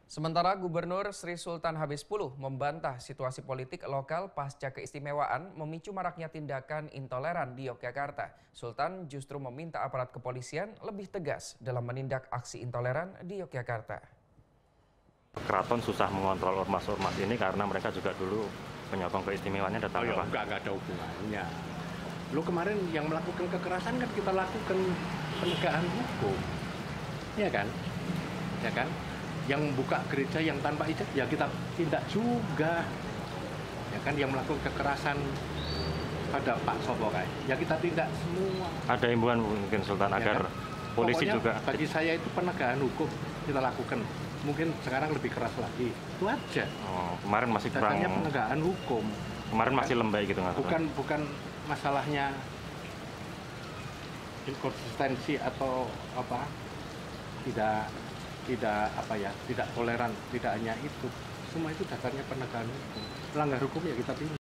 Sementara Gubernur Sri Sultan Hamengkubuwono membantah situasi politik lokal pasca keistimewaan memicu maraknya tindakan intoleran di Yogyakarta. Sultan justru meminta aparat kepolisian lebih tegas dalam menindak aksi intoleran di Yogyakarta. Keraton susah mengontrol ormas-ormas ini karena mereka juga dulu penyokong keistimewaannya datang apa? Enggak ada hubungannya. Lo kemarin yang melakukan kekerasan kan kita lakukan penegakan hukum, ya kan? Ya kan? Yang buka gereja yang tanpa izin ya kita tindak juga, ya kan? Yang melakukan kekerasan pada Pak Sobokai ya kita tindak semua. Ada himbauan mungkin Sultan ya agar kan? Polisi Pokoknya juga. Bagi saya itu penegakan hukum kita lakukan. Mungkin sekarang lebih keras lagi, itu aja. Oh, kemarin masih kurang. Penegakan hukum. Kemarin masih lembek gitu nggak? Bukan masalahnya inkonsistensi atau apa, tidak toleran, tidak hanya itu. Semua itu dasarnya penegakan hukum. Melanggar hukum ya kita tindak.